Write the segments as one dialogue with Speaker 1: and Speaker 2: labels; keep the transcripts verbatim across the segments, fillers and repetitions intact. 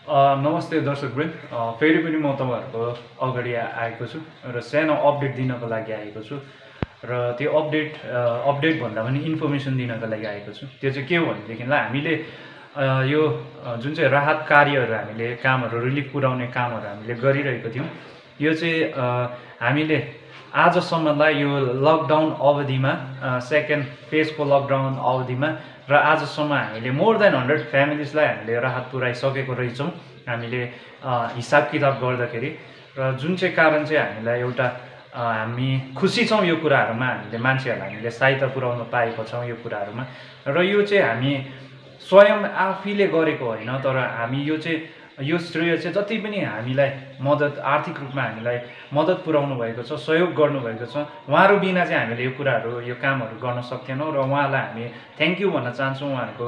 Speaker 1: A, नमस्ते दर्शकवृन्द, a, फेरि पनि म तपाईँहरूको अगाडि आएको छु र सानो अपडेट दिनको लागि आएको छु र त्यो अपडेट अ, अपडेट भन्दा पनि इन्फर्मेसन दिनको लागि आएको छु। त्यो चाहिँ के हो भनेदेखिलाई हामीले अ, यो अ, जुन चाहिँ राहत कार्यहरू हामीले कामहरू रिलिफ पुर्याउने कामहरू हामीले गरिरहेको थियौँ। यो चाहिँ अ, हामीले आजसम्मलाई यो लकडाउन अवधिमा सेकेन्ड फेजको लकडाउन अवधिमा र आजसम्म हामीले मोर देन हन्ड्रेड फ्यामिलिजलाई हामीले राहत पुर्याइसकेको रहेछौँ हामीले हिसाब किताब गर्दाखेरि। र जुन चाहिँ कारण चाहिँ हामीलाई एउटा हामी खुसी छौँ यो कुराहरूमा, हामीले मान्छेहरूलाई हामीले सहायता पुर्याउन पाएको छौँ यो कुराहरूमा। र यो चाहिँ हामी स्वयं आफैले गरेको होइन, तर हामी यो चाहिँ यो श्रेय चाहिँ जति पनि हामीलाई मद्दत आर्थिक रूपमा हामीलाई मद्दत पुर्याउनु भएको छ, सहयोग गर्नुभएको छ, उहाँहरू बिना चाहिँ हामीले यो कुराहरू यो कामहरू गर्न सक्थेनौँ। र उहाँलाई हामी थ्याङ्क यू भन्न चाहन्छौँ उहाँहरूको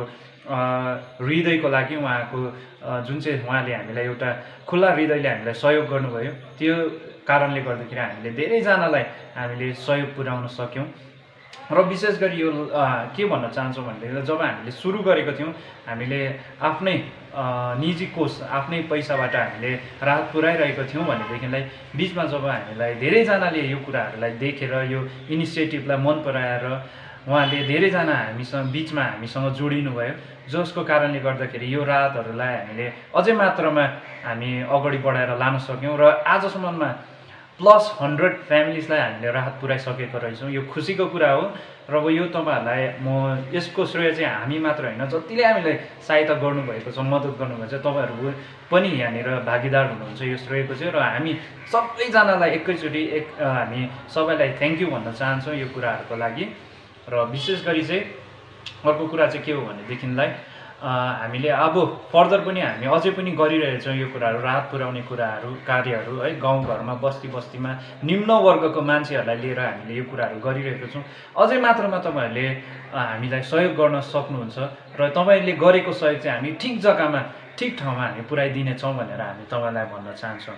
Speaker 1: हृदयको लागि। उहाँको जुन चाहिँ उहाँले हामीलाई एउटा खुल्ला हृदयले हामीलाई सहयोग गर्नुभयो, त्यो कारणले गर्दाखेरि हामीले धेरैजनालाई हामीले सहयोग पुर्याउन सक्यौँ। र विशेष गरी यो के भन्न चाहन्छौँ भनेदेखि जब हामीले सुरु गरेको थियौँ, हामीले आफ्नै निजी कोष आफ्नै पैसाबाट हामीले राहत पुर्याइरहेको थियौँ भनेदेखिलाई बिचमा जब हामीलाई धेरैजनाले यो कुराहरूलाई देखेर यो इनिसिएटिभलाई मन पराएर उहाँले धेरैजना हामीसँग बिचमा हामीसँग जोडिनु भयो, जसको कारणले गर्दाखेरि यो राहतहरूलाई हामीले अझै मात्रामा हामी अगाडि बढाएर लान सक्यौँ र आजसम्ममा प्लस हन्ड्रेड फ्यामिलिजलाई हामीले राहत पुर्याइसकेको रहेछौँ। यो खुसीको कुरा हो। र अब यो तपाईँहरूलाई म यसको श्रेय चाहिँ हामी मात्र होइन, जतिले हामीलाई सहायता गर्नुभएको छ, मद्दत गर्नुभएको छ, तपाईँहरू पनि यहाँनिर भागीदार हुनुहुन्छ यो श्रेयको चाहिँ। र हामी सबैजनालाई एकैचोटि एक हामी सबैलाई थ्याङ्क यू भन्न चाहन्छौँ यो कुराहरूको लागि। र विशेष गरी चाहिँ अर्को कुरा चाहिँ के हो भनेदेखिलाई हामीले अब फर्दर पनि हामी अझै पनि गरिरहेछौँ यो कुराहरू, राहत पुर्याउने कुराहरू कार्यहरू है। गाउँघरमा बस्ती बस्तीमा निम्न वर्गको मान्छेहरूलाई लिएर हामीले यो कुराहरू गरिरहेको छौँ। अझै मात्रामा तपाईँहरूले हामीलाई सहयोग गर्न सक्नुहुन्छ र तपाईँले गरेको सहयोग चाहिँ हामी ठिक जग्गामा ठिक ठाउँमा हामी पुर्याइदिनेछौँ भनेर हामी तपाईँलाई भन्न चाहन्छौँ।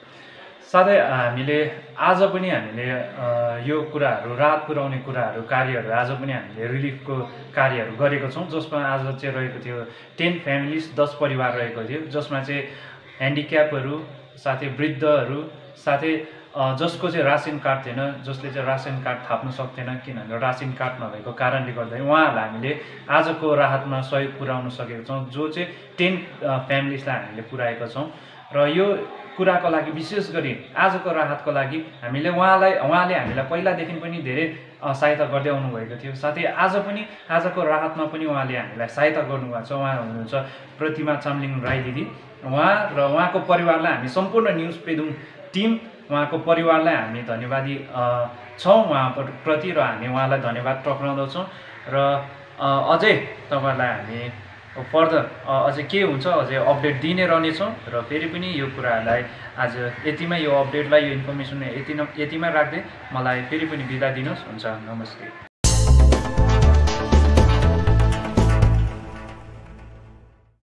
Speaker 1: साथै हामीले आज पनि हामीले यो कुराहरू राहत पुर्याउने कुराहरू कार्यहरू आज पनि हामीले रिलिफको कार्यहरू गरेको छौँ, जसमा आज चाहिँ रहेको थियो टेन फ्यामिलिज दस परिवार रहेको थियो, जसमा चाहिँ ह्यान्डिक्यापहरू साथै वृद्धहरू साथै जसको चाहिँ रासन कार्ड थिएन, जसले चाहिँ रासन कार्ड थाप्नु सक्थेन किनभने रासन कार्ड नभएको कारणले गर्दा उहाँहरूलाई हामीले आजको राहतमा सहयोग पुर्याउन सकेको छौँ, जो चाहिँ टेन फ्यामिलिजलाई हामीले पुर्याएका छौँ। र यो कुराको लागि विशेष गरी आजको राहतको लागि हामीले उहाँलाई उहाँले हामीलाई पहिलादेखि पनि धेरै सहायता गर्दै आउनुभएको थियो। साथै आज पनि आजको राहतमा पनि उहाँले हामीलाई सहायता गर्नुभएको छ। उहाँ हुनुहुन्छ प्रतिमा चामलिङ राई दिदी, उहाँ र उहाँको परिवारलाई हामी सम्पूर्ण न्युज पेदुङ टिम उहाँको परिवारलाई हामी धन्यवादी छौँ उहाँप्रति, र हामी उहाँलाई धन्यवाद टक्राउँदछौँ। र अझै तपाईँहरूलाई हामी फर्दर अझै के हुन्छ अझै अपडेट दिने रहनेछौँ। र फेरि पनि यो कुराहरूलाई आज यतिमै यो अपडेटलाई यो इन्फर्मेसन यति न यतिमा राख्दै मलाई फेरि पनि बिदा दिनुहोस्। हुन्छ, नमस्ते।